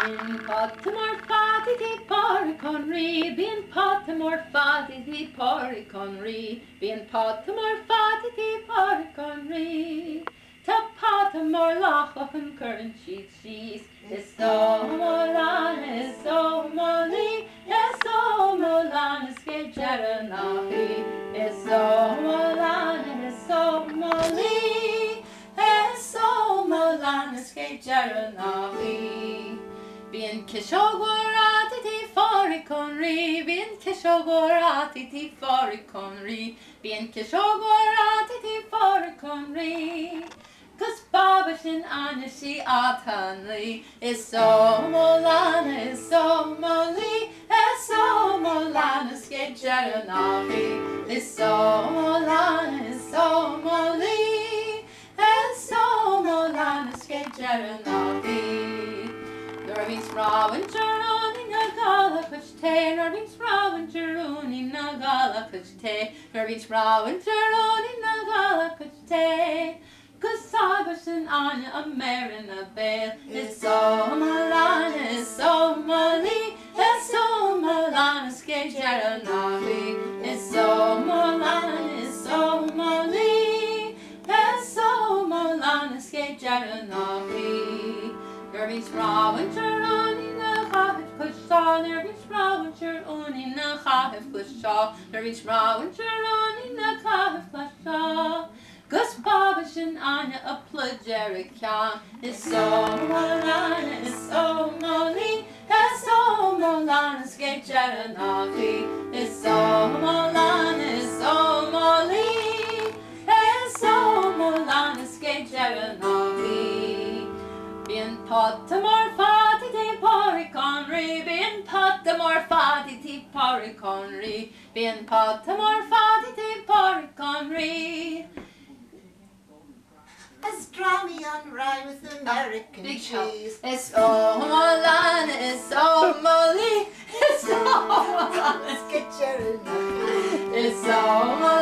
Being pot to more fatty the porry conry, being pot to more fatty the porry conry, being pot to more fatty the porry conry. Ta pot to more loch and current sheets, is so molan, is so molly, is so molan, is gay jaranahi, is so molan, is so molly, is so molan, is gay jaranahi. Being kishogorati ti fari conry, being kishogorati ti fari conry, being kishogorati ti fari conry. Cause Babashin Anishi Atanli is so Molana, is so Molly, is so Molana, skate Jaranavi, is so Molana, is so Molly, is so Molana, skate Jaranavi. Norvins Rowan Jaroni Nagala Kuchte, Norvins Rowan Jaroni Nagala Kuchte, Norvins Rowan Jaroni Nagala Kuchte. Cause Sabashin Anya a Marin a Bale is so Malana, is so Molly, is so Malana, skate Jaranavi, is so Malana, is so Molly, is so Malana, skate Jaranavi. Nervis Rowan Jaroni na Chahif Pushaw, Nervis Rowan Jaroni na Chahif Pushaw, Nervis Rowan Jaroni na Chahif Pushaw. Gus Babashin Anya a Plagerican is so Molana, is so Molly, is so Molana, skate Jaranavi, is so Molana, is so Molly, is so Molana, skate Jaranavi. Being pot to more fatty ti porry conry, being pot to more fatty ti porry conry, being pot to more fatty ti porry conry. Pastrami on rye with American cheese. It's so Molan, it's so Molly, it's so Molan, Let's get your it's so Molan.